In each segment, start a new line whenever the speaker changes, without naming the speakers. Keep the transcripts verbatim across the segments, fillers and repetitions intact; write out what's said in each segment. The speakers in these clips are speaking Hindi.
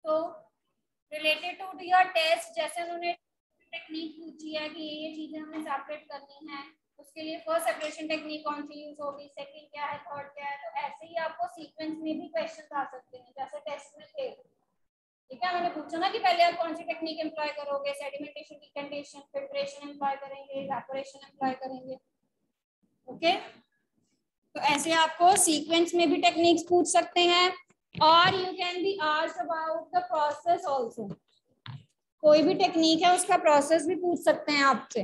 तो रिलेटेड टू योर टेस्ट, जैसे उन्होंने टेक्निक पूछी है कि ये ये चीजें हमें सेपरेट करनी है, उसके लिए फर्स्ट सेपरेशन टेक्निक कौन सी यूज होगी, सेकंड क्या है, थर्ड क्या है, तो ऐसे ही आपको सीक्वेंस में भी क्वेश्चन आ सकते हैं जैसे टेस्ट में थे। ठीक है, मैंने पूछा ना कि पहले आप कौन सी टेक्निक एम्प्लॉय करोगे, सेडिमेंटेशन, डिकंडेशन, फिल्ट्रेशन एम्प्लॉय करेंगे, इवेपोरेशन एम्प्लॉय करेंगे। ओके, तो ऐसे आपको सीक्वेंस में भी टेक्निक्स पूछ सकते हैं, और you can be asked about the process also. कोई भी टेक्निक है उसका प्रोसेस भी पूछ सकते हैं आपसे,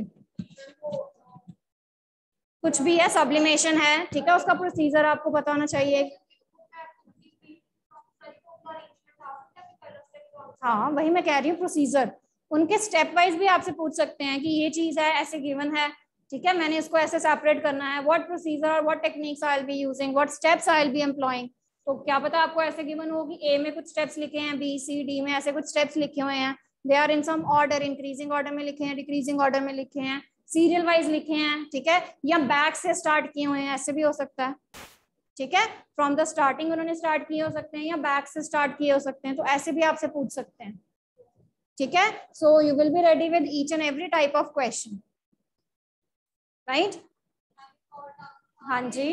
कुछ भी है, सब्लिमेशन है, ठीक है, उसका प्रोसीजर आपको पता होना चाहिए। हाँ वही मैं कह रही हूँ, प्रोसीजर उनके स्टेप वाइज भी आपसे पूछ सकते हैं कि ये चीज है, ऐसे गिवन है, ठीक है, मैंने इसको ऐसे सेपरेट करना है, व्हाट प्रोसीजर और what techniques I will be using, what steps I will be employing. तो क्या पता आपको ऐसे गिवन हो कि ए में कुछ स्टेप्स लिखे हैं, बी सी डी में ऐसे कुछ स्टेप्स लिखे हुए हैं, they are in some order, increasing order में लिखे हैं, डिक्रीजिंग ऑर्डर में लिखे हैं, सीरियल वाइज लिखे हैं, ठीक है, या बैक से स्टार्ट किए हुए हैं, ऐसे भी हो सकता है। ठीक है, फ्रॉम द स्टार्टिंग उन्होंने स्टार्ट किए हो सकते हैं या बैक से स्टार्ट किए हो सकते हैं, तो ऐसे भी आपसे पूछ सकते हैं। ठीक है, so you will be ready with each and every type of question, right. हाँ जी,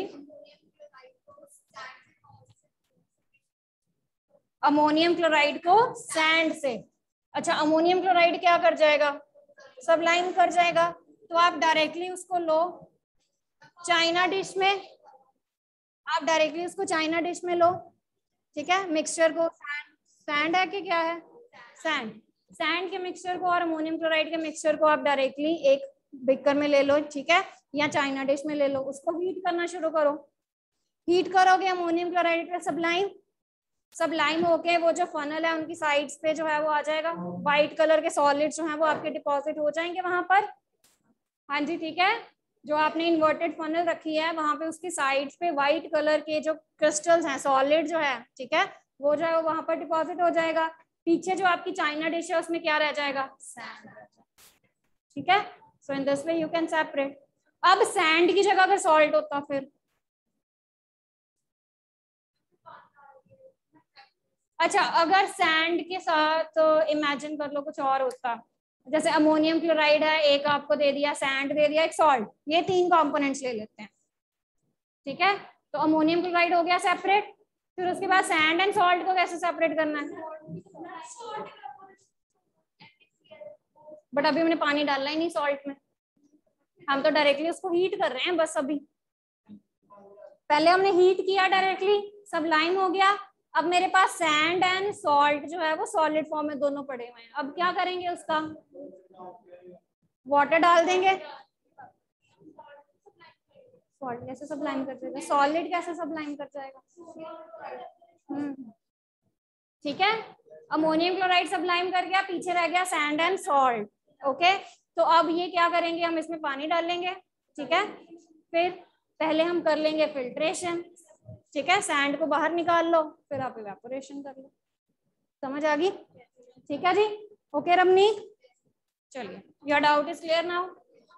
अमोनियम क्लोराइड को सैंड से, अच्छा अमोनियम क्लोराइड क्या कर जाएगा, सबलाइम कर जाएगा, तो आप डायरेक्टली उसको लो चाइना डिश में, आप डायरेक्टली उसको चाइना डिश में लो, ठीक है, मिक्सचर को, सैंड सैंड है कि क्या है, सैंड, सैंड के मिक्सचर को और अमोनियम क्लोराइड के मिक्सचर को आप डायरेक्टली एक बिकर में ले लो, ठीक है, या चाइना डिश में ले लो, उसको हीट करना शुरू करो, हीट करोगे अमोनियम क्लोराइड का सबलाइम, सबलाइम होके वो जो फनल है उनकी साइड्स पे जो है वो आ जाएगा, व्हाइट कलर के सॉलिड जो है वो आपके डिपॉजिट हो जाएंगे वहां पर। हाँ जी, ठीक है, जो आपने इन्वर्टेड फनल रखी है वहां पे उसकी साइड्स पे व्हाइट कलर के जो क्रिस्टल्स हैं, सॉलिड जो है, ठीक है, वो जो है वो वहां पर डिपॉजिट हो जाएगा। पीछे जो आपकी चाइना डिश है उसमें क्या रह जाएगा, सैंड, ठीक है, so in this way you can separate. अब सैंड की जगह अगर सॉल्ट होता फिर, अच्छा अगर सैंड के साथ इमेजिन कर लो कुछ और होता, जैसे अमोनियम क्लोराइड है, एक आपको दे दिया, सैंड दे दिया, एक सॉल्ट, ये तीन कंपोनेंट्स ले लेते हैं, ठीक है, तो अमोनियम क्लोराइड हो गया सेपरेट, फिर उसके बाद सैंड एंड सॉल्ट को कैसे सेपरेट करना है, बट अभी हमने पानी डालना ही नहीं सॉल्ट में, हम तो डायरेक्टली उसको हीट कर रहे हैं बस, अभी पहले हमने हीट किया डायरेक्टली, सब लाइम हो गया, अब मेरे पास सैंड एंड सॉल्ट जो है वो सॉलिड फॉर्म में दोनों पड़े हुए हैं, अब क्या करेंगे, उसका वाटर डाल देंगे, सॉल्ट कैसे सबलाइम कर जाएगा, सॉलिड कैसे सबलाइम कर जाएगा, हम्म ठीक है, अमोनियम क्लोराइड सबलाइम कर गया, पीछे रह गया सैंड एंड सॉल्ट, ओके, तो अब ये क्या करेंगे, हम इसमें पानी डालेंगे, ठीक है, फिर पहले हम कर लेंगे फिल्ट्रेशन, ठीक है, सैंड को बाहर निकाल लो, फिर आप इवेपोरेशन कर लो, समझ आ गई, ठीक है जी, ओके रमनीक, चलिए, your doubt is clear now.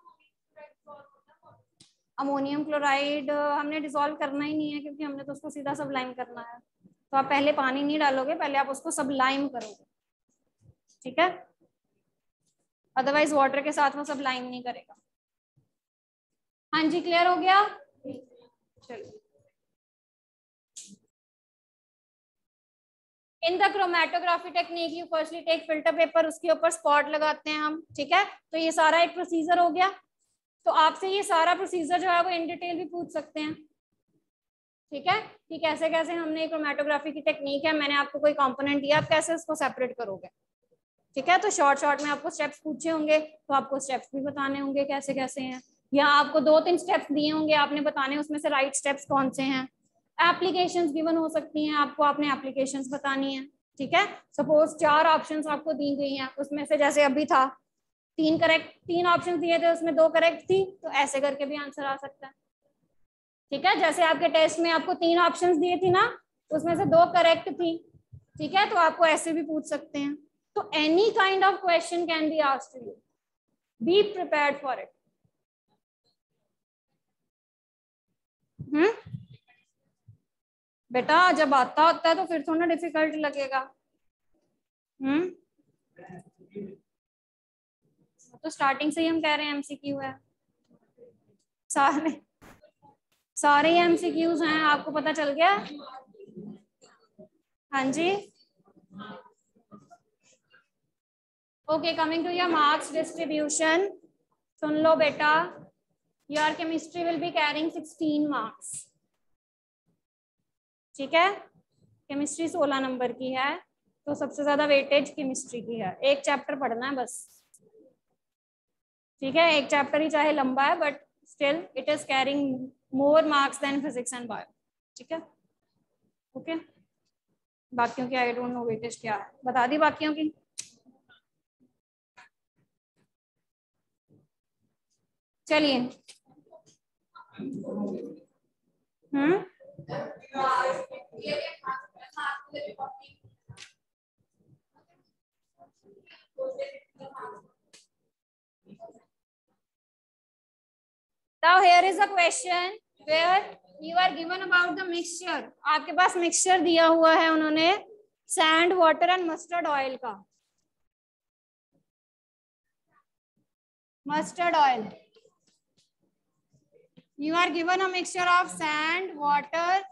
Ammonium chloride हमने डिसॉल्व करना ही नहीं है क्योंकि हमने तो उसको सीधा सबलाइम करना है, तो आप पहले पानी नहीं डालोगे, पहले आप उसको सबलाइम करोगे, ठीक है, अदरवाइज वाटर के साथ वो सबलाइम नहीं करेगा। हाँ जी, क्लियर हो गया, चलिए, in the chromatography technique you firstly take filter paper, उसके ऊपर स्पॉट लगाते हैं हम, ठीक है, तो ये सारा एक प्रोसीजर हो गया, तो आपसे ये सारा प्रोसीजर जो है वो इन डिटेल भी पूछ सकते हैं, ठीक है, कि कैसे कैसे हमने क्रोमेटोग्राफी की टेक्निक है, मैंने आपको कोई कंपोनेंट दिया, आप कैसे उसको सेपरेट करोगे, ठीक है, तो शॉर्ट शॉर्ट में आपको स्टेप्स पूछे होंगे, तो आपको स्टेप्स भी बताने होंगे कैसे कैसे हैं, या आपको दो तीन स्टेप्स दिए होंगे, आपने बताने उसमें से राइट स्टेप्स कौन से हैं, एप्लीकेशंस गिवन हो सकती हैं आपको, आपने एप्लीकेशंस बतानी है, ठीक है, सपोज चार ऑप्शंस आपको दी गई हैं, उसमें से जैसे अभी था तीन करेक्ट, तीन ऑप्शन दिए थे उसमें दो करेक्ट थी, तो ऐसे करके भी आंसर आ सकता है, ठीक है, जैसे आपके टेस्ट में आपको तीन ऑप्शंस दिए थी ना, उसमें से दो करेक्ट थी, ठीक है, तो आपको ऐसे भी पूछ सकते हैं, तो any kind of question can be asked to you, be prepared for it. Hmm बेटा जब आता होता है तो फिर थोड़ा डिफिकल्ट लगेगा, हम्म तो स्टार्टिंग से ही हम कह रहे हैं एमसीक्यू है, सारे सारे एमसीक्यूज हैं, आपको पता चल गया। हाँ जी, okay, coming to your marks distribution, सुन लो बेटा, your chemistry will be carrying sixteen marks, ठीक है। केमिस्ट्री सोलह नंबर की है, तो सबसे ज्यादा वेटेज केमिस्ट्री की है, एक चैप्टर पढ़ना है बस, ठीक है। एक चैप्टर ही चाहे लंबा है, but still it is carrying more marks than physics and bio, ठीक है, ओके। बाकियों की आई डोंट नो वेटेज क्या है, बता दी बाकियों की। चलिए, हम्म Now here is a question where you are given about the mixture. आपके पास मिक्सचर दिया हुआ है उन्होंने sand, water and mustard oil का। Mustard oil, you are given a mixture of sand, water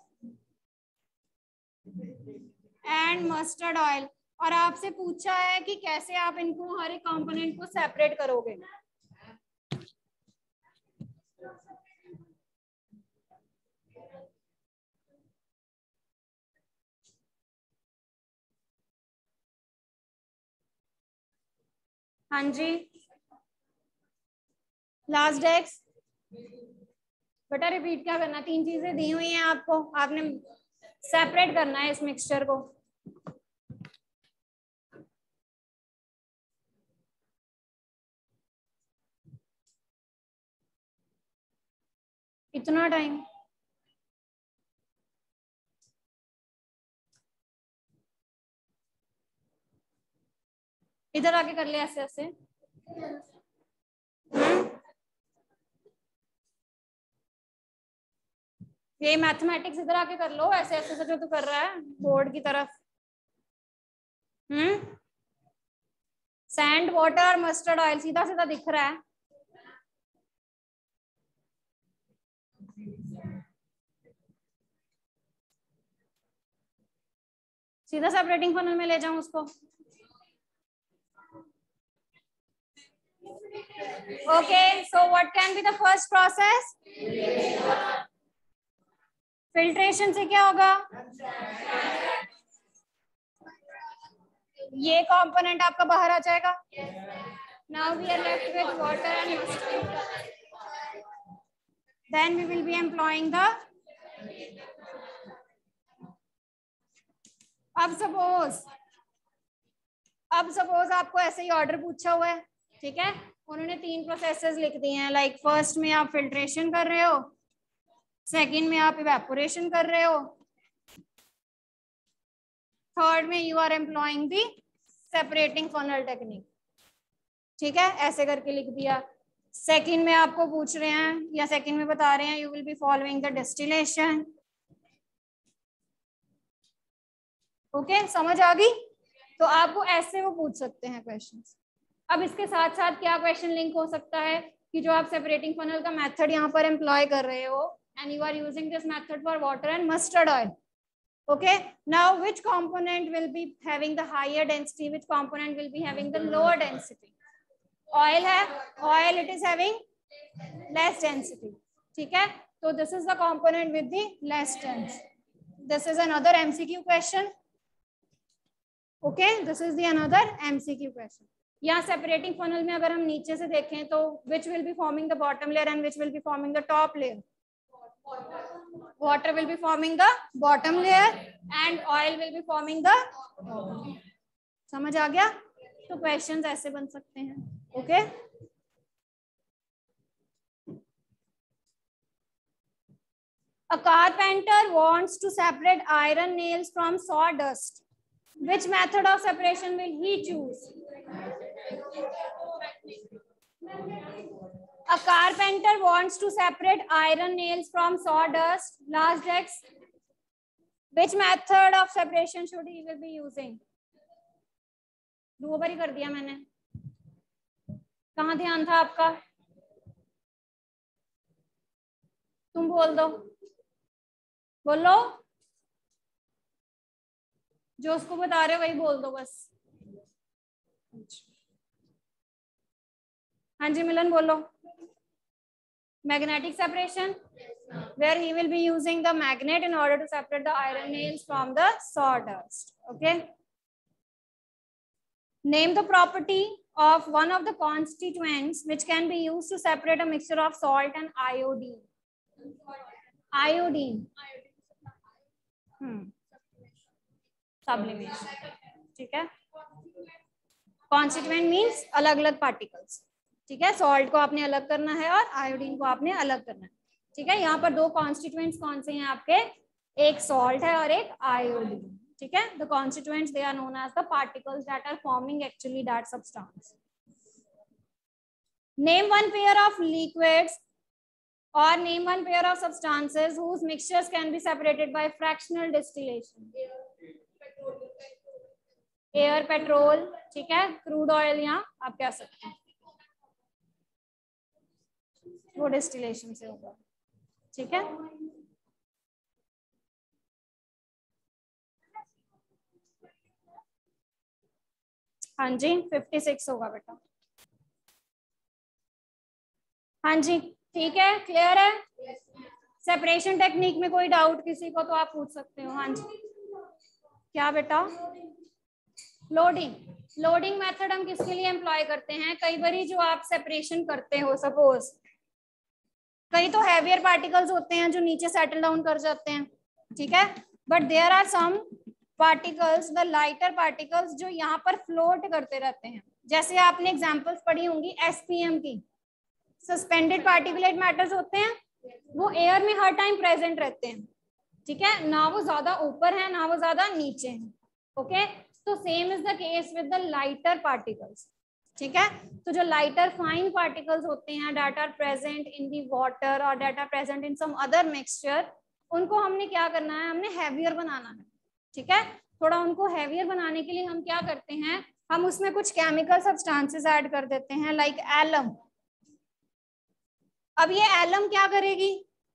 and mustard oil, और आपसे पूछा है कि कैसे आप इनको हर एक कंपोनेंट को सेपरेट करोगे। हाँ जी, लास्ट डेक्स बेटा रिपीट क्या करना, तीन चीजें दी हुई हैं आपको, आपने सेपरेट करना है इस मिक्सचर को। इतना टाइम, इधर आके कर ले ऐसे ऐसे। ये मैथमेटिक्स इधर आके कर लो, ऐसे ऐसे से जो तू कर रहा है बोर्ड की तरफ। Hmm sand, water, mustard oil सीधा सीधा दिख रहा है। सीधा सेपरेटिंग फनल में ले जाऊं उसको। Okay, so what can be the first process? Filtration से क्या होगा? ये कंपोनेंट आपका बाहर आ जाएगा। Now we are left with water and mustard, then we will be employing the, अब सपोज अब सपोज आपको ऐसे ही ऑर्डर पूछा हुआ है, ठीक है। उन्होंने तीन प्रोसेसेस लिख दिए हैं, लाइक फर्स्ट में आप फिल्ट्रेशन कर रहे हो, सेकंड में आप इवेपोरेशन कर रहे हो, थर्ड में you are employing the separating funnel technique, ठीक है। ऐसे करके लिख दिया। सेकंड में आपको पूछ रहे हैं या सेकंड में बता रहे हैं you will be following the distillation, okay, समझ आ गई। तो आपको ऐसे वो पूछ सकते हैं क्वेश्चंस। अब इसके साथ साथ क्या क्वेश्चन लिंक हो सकता है कि जो आप सेपरेटिंग फनल का मेथड यहाँ पर एम्प्लॉय कर रहे हो, and you are using this method for water and mustard oil, okay. Now which component will be having the higher density, which component will be having the lower density? Oil है, oil it is having less density, ठीक है। तो this is the component with the less density. This is another M C Q question, okay, this is the another M C Q question. यहाँ सेपरेटिंग फनल में अगर हम नीचे से देखें तो which will be forming the bottom layer and which will be forming the top layer? Water will be forming the bottom layer and oil will be forming the top layer. समझ आ गया? तो क्वेश्चंस ऐसे बन सकते हैं, okay. A carpenter wants to separate iron nails from sawdust. Which method of separation will he choose? A carpenter wants to separate iron nails from sawdust. Last X. Which method of separation should he will be using? दो बार ही कर दिया मैंने, कहाँ ध्यान था आपका? तुम बोल दो, बोलो, जो उसको बता रहे हो वही बोल दो बस। हाँ जी मिलन बोलो। Magnetic separation, where he will be using the magnet in order to separate the iron nails from the sawdust. Okay. Name the property of one of the constituents which can be used to separate a mixture of salt and iodine. Iodine. Hmm. Sublimation. ठीक है. Constituent means अलग अलग particles. ठीक है, सॉल्ट को आपने अलग करना है और आयोडीन को आपने अलग करना है. ठीक है, यहाँ पर दो कॉन्स्टिट्यूएंट्स कौन से हैं आपके? एक सॉल्ट है और एक आयोडीन. ठीक है, the constituents they are known as the particles that are forming actually that substance. Name one pair of liquids or name one pair of substances whose mixtures can be separated by fractional distillation. Air, petrol, ठीक है, क्रूड ऑयल, यहाँ आप कह सकते हैं वो डिस्टिलेशन से होगा. ठीक है, हाँ जी फिफ्टी सिक्स होगा बेटा. हाँ जी ठीक है, क्लियर है. सेपरेशन टेक्निक में कोई डाउट किसी को तो आप पूछ सकते हो. हाँ जी क्या बेटा? लोडिंग. लोडिंग मेथड हम किसके लिए एम्प्लॉय करते हैं? कई बारी जो आप सेपरेशन करते हो, सपोज कई तो हैवियर पार्टिकल्स होते हैं जो नीचे सेटल डाउन कर जाते हैं. ठीक है, but there are some particles, the lighter particles, जो यहाँ पर फ्लोट करते रहते हैं. जैसे आपने एग्जांपल्स पढ़ी होंगी एसपीएम की, सस्पेंडेड पार्टिकुलेट मैटर्स होते हैं, वो एयर में हर टाइम प्रेजेंट रहते हैं. ठीक है, ना वो ज्यादा ऊपर है ना वो ज्यादा नीचे है. ओके, तो same is the case with the lighter particles. ठीक है, तो जो लाइटर फाइन पार्टिकल्स होते हैं that are present in the water और that are present in some other mixture, उनको हमने क्या करना है? हमने हैवियर बनाना है. ठीक है, थोड़ा उनको हैवियर बनाने के लिए हम क्या करते हैं? हम उसमें कुछ केमिकल सब्सटेंसेस ऐड कर देते हैं, लाइक एलम. अब ये एलम क्या करेगी?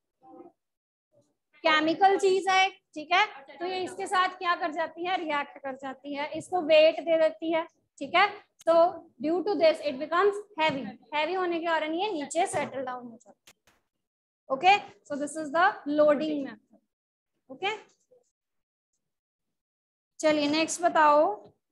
केमिकल चीज है. ठीक है, तो ये इसके साथ क्या कर जाती है? रिएक्ट कर जाती है, इसको वेट दे देती है. ठीक है, so due to this it becomes heavy. heavy होने के कारण ये नीचे settle down हो जाता है. okay, so this is the loading method. okay, चलिए नेक्स्ट बताओ.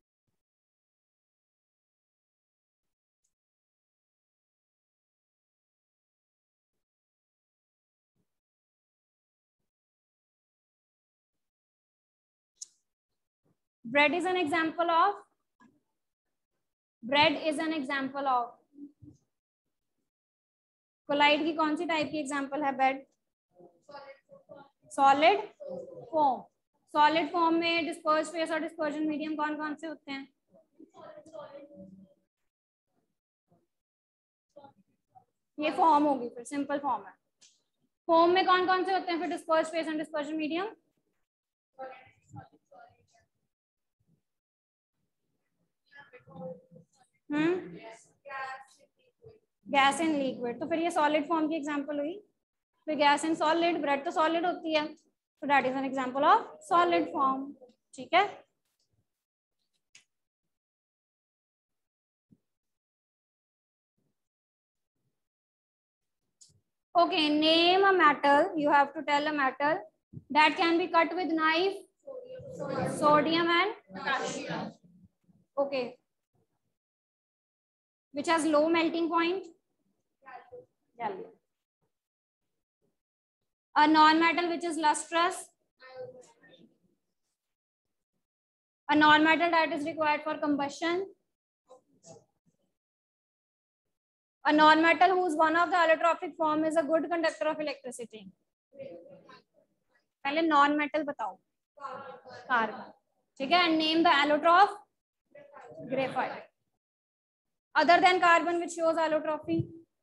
bread is an example of bread is an example of colloid की कौन सी टाइप की एग्जांपल है? Bread. Solid foam. Solid foam में डिस्पर्स फेस और डिस्पर्जन मीडियम कौन कौन से होते हैं? ये फॉर्म होगी, फिर सिंपल फॉर्म है. फॉर्म में कौन कौन से होते हैं फिर disperse phase and dispersion medium? Hmm, gas and liquid. तो फिर ये सॉलिड फॉर्म की एग्जांपल हुई. फिर गैस एंड सॉलिड, ब्रेड तो सॉलिड होती है, तो that is an example of solid foam. ठीक है, okay, name a metal. You have to tell a metal that can be cut with knife. Sodium, Sodium and potassium. Okay, which has low melting point? Gallium. A non-metal which is lustrous. A non-metal that is required for combustion. A non-metal whose one of the allotropic form is a good conductor of electricity. पहले non-metal बताओ. Carbon. ठीक है, and name the allotrope. Graphite. Other than carbon which shows allotropy.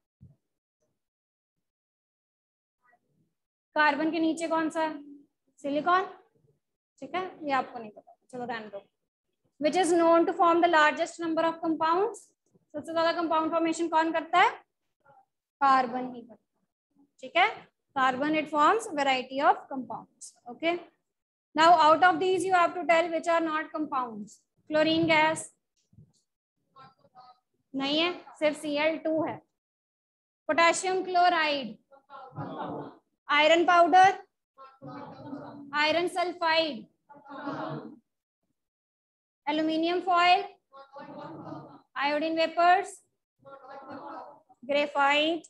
Carbon के नीचे कौन सा है? सिलिकॉन. ठीक है, ये आपको नहीं पता, चलो रहने दो. Which is known to form the largest number of compounds. सबसे ज्यादा कंपाउंड फॉर्मेशन कौन करता है? कार्बन ही करता है, ठीक है। Carbon it forms variety of compounds, okay. Now out of these you have to tell which are not compounds. Chlorine gas नहीं है, सिर्फ सी एल टू है। Potassium chloride, iron powder, iron sulphide, aluminium foil, iodine vapours, graphite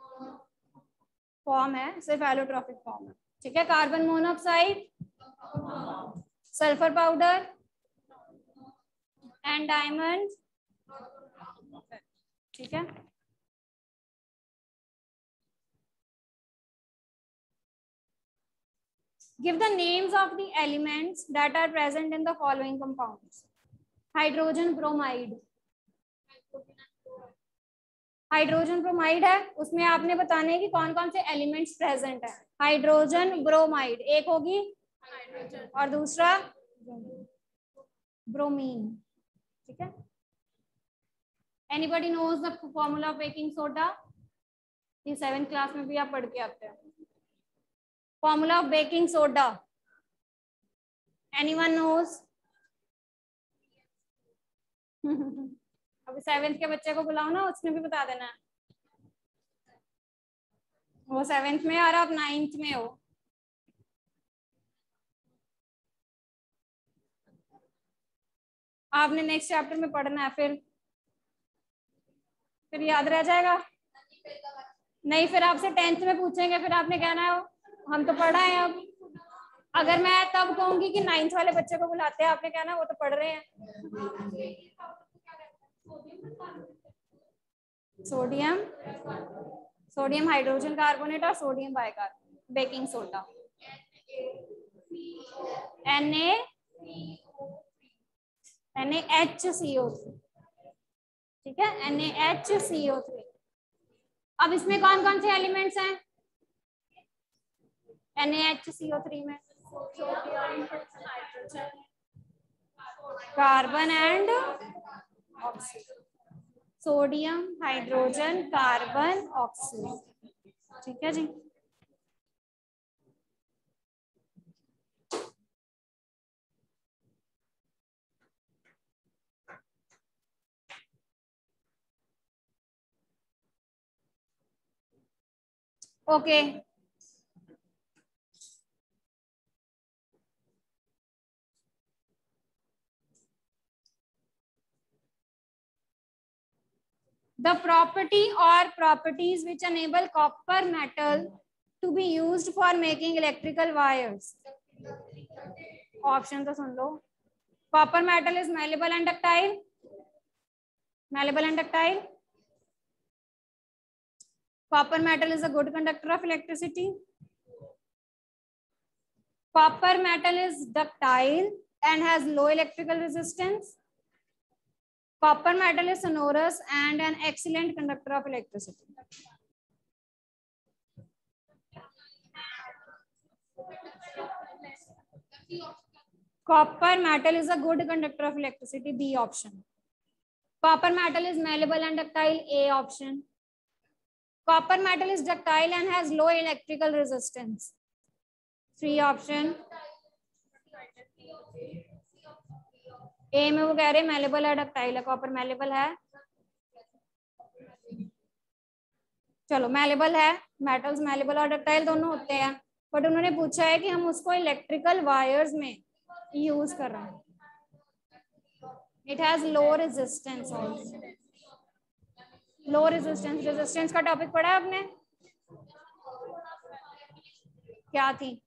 form है, सिर्फ एलोट्रॉपिक फॉर्म है, ठीक है। Carbon monoxide, sulphur powder and diamond, ठीक है। Give the names of the elements that are present in the following compounds. Hydrogen bromide. Hydrogen bromide है, उसमें आपने बताने हैं कि कौन कौन से एलिमेंट्स प्रेजेंट है। हाइड्रोजन ब्रोमाइड, एक होगी और दूसरा ब्रोमीन, ठीक है। Anybody knows the formula of baking soda? ये सेवेंथ क्लास में भी आप पढ़ के आते हैं। Formula of baking soda, anyone knows? अभी सेवेंथ के बच्चे को बुलाओ ना, उसने भी बता देना। वो सेवेंथ में और आप नाइन्थ में हो। आपने नेक्स्ट चैप्टर में पढ़ना है, फिर फिर याद रह जाएगा नहीं। फिर आपसे टेंथ में पूछेंगे, फिर आपने कहना है हम तो पढ़ा है। अब अगर मैं तब कहूंगी कि नाइन्थ वाले बच्चे को बुलाते हैं, आपने कहना वो तो पढ़ रहे हैं। सोडियम सोडियम हाइड्रोजन कार्बोनेट और sodium bicarbonate, baking soda. N A H C O three, ठीक है, N A H C O three. अब इसमें कौन कौन से एलिमेंट्स हैं N A H C O three में? Carbon and oxygen, sodium hydrogen carbon oxygen, ठीक है जी। Okay okay. The property or properties which enable copper metal to be used for making electrical wires. Option तो सुन लो। Copper metal is malleable and ductile. Malleable and ductile. Copper metal is a good conductor of electricity. Copper metal is ductile and has low electrical resistance. Copper metal is sonorous and an excellent conductor of electricity. Copper metal is a good conductor of electricity, B option. Copper metal is malleable and ductile, A option. Copper metal is ductile and has low electrical resistance, three option. ए में वो कह रहे मैलेबल है, डक्टाइल है। कॉपर मैलेबल है, चलो मैलेबल है। मेटल्स मैलेबल और डक्टाइल दोनों होते हैं, बट उन्होंने पूछा है कि हम उसको इलेक्ट्रिकल वायर्स में यूज कर रहे हैं। It has low resistance, low resistance. Resistance का टॉपिक पढ़ा है आपने? क्या थी?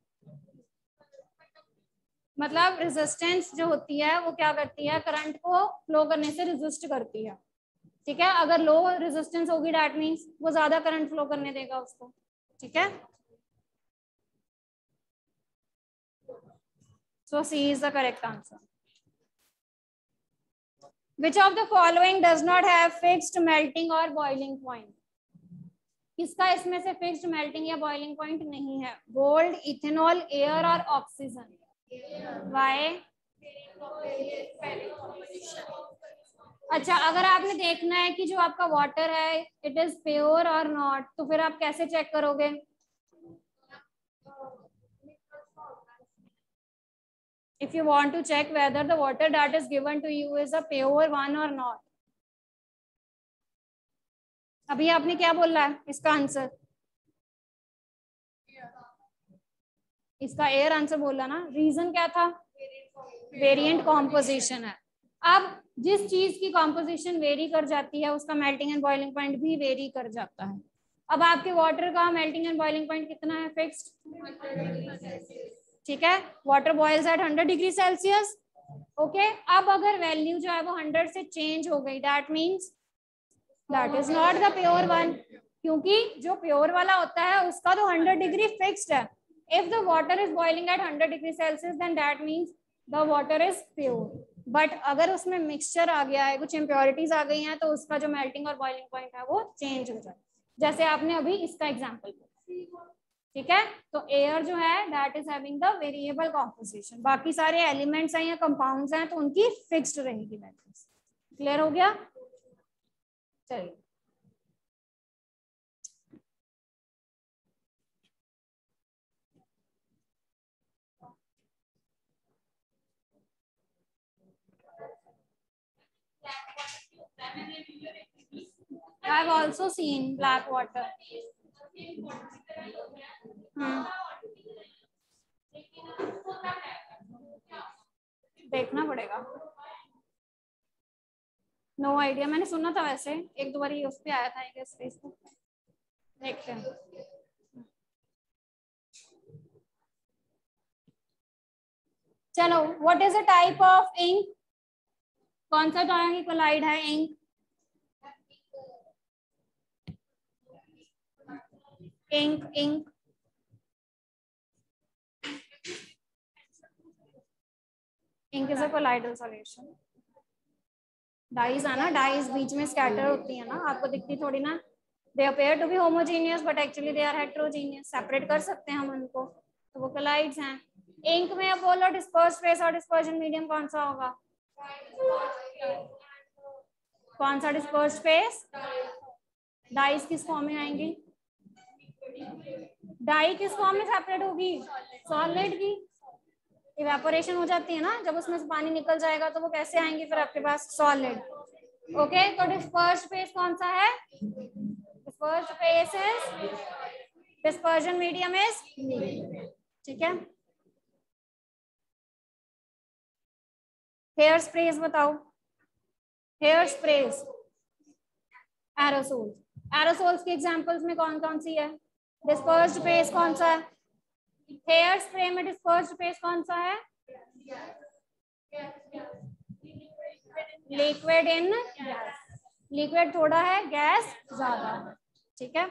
मतलब रेजिस्टेंस जो होती है वो क्या करती है, करंट को फ्लो करने से रेजिस्ट करती है, ठीक है। अगर लो रेजिस्टेंस होगी दैट मींस वो ज्यादा करंट फ्लो करने देगा उसको, ठीक है। So C is the correct answer. Which of the following does not have fixed melting or boiling point? किसका इसमें से फिक्स्ड मेल्टिंग या बॉइलिंग पॉइंट नहीं है? गोल्ड, इथेनॉल, एयर और ऑक्सीजन। वाई? अच्छा, अगर आपने देखना है कि जो आपका वाटर है इट इज प्योर और नॉट, तो फिर आप कैसे चेक करोगे? If you want to check whether the water that is given to you is a pure one or not, अभी आपने क्या बोला है इसका आंसर? इसका एयर आंसर बोला ना। रीजन क्या था? वेरिएंट कॉम्पोजिशन है। अब जिस चीज की कॉम्पोजिशन वेरी कर जाती है उसका मेल्टिंग एंड बॉइलिंग पॉइंट भी वेरी कर जाता है। अब आपके वाटर का मेल्टिंग एंड बॉइलिंग पॉइंट कितना है? फिक्स्ड, ठीक है। Water boils at hundred degree Celsius, okay. अब अगर वैल्यू जो है वो हंड्रेड से चेंज हो गई, that means that is not the pure one, क्योंकि जो प्योर वाला होता है उसका तो हंड्रेड डिग्री फिक्स्ड है। If the water is boiling at hundred degree Celsius then that means the water is pure. But अगर उसमें मिक्सचर आ गया है, कुछ इम्प्योरिटीज आ गई हैं, तो उसका जो मेल्टिंग और बॉइलिंग पॉइंट है वो चेंज हो जाए, जैसे आपने अभी इसका एग्जाम्पल, ठीक है। तो एयर जो है that is having the variable composition, बाकी सारे एलिमेंट्स हैं या कंपाउंड्स हैं तो उनकी फिक्स्ड रहेगी वैल्यूज। क्लियर हो गया? चलिए, I have also seen black water. hmm. देखना पड़ेगा, नो no आइडिया। मैंने सुना था वैसे, एक दो बार उस पे आया था आई गेस फेसबुक पे, देखते हैं। चलो, what is a type of ink? कौन सा तरह की कोलाइड है ink? Ink ink ink is a colloidal solution. Dyes है ना, डाइज बीच में स्कैटर होती है ना, आपको दिखती थोड़ी ना। They appear to be homogeneous but actually they are heterogeneous, separate कर सकते हैं हम उनको, तो वो कोलाइड्स हैं। इंक में अब बोलो डिस्पर्स फेस और डिस्पर्जन मीडियम कौन सा होगा? कौन सा डिस्पर्स फेस? डाइज किस फॉर्म में आएंगी? डाई किस फॉर्म में सेपरेट होगी? सॉलिड की इवेपोरेशन हो जाती है ना, जब उसमें से पानी निकल जाएगा तो वो कैसे आएंगे फिर आपके पास? सॉलिड। ओके, तो डिस्पर्स्ड फेस कौन सा है? Dispersed phase is, dispersion medium is, ठीक है। हेयर स्प्रेज बताओ, हेयर स्प्रेज, एरोसोल्स। एरोसोल्स के एग्जांपल्स में कौन कौन सी है? डिस्पर्स्ड फेस कौन सा है? हेयर स्प्रे में डिस्पर्स्ड फेस कौन सा है? लिक्विड इन गैस, लिक्विड थोड़ा है, गैस ज्यादा, ठीक है।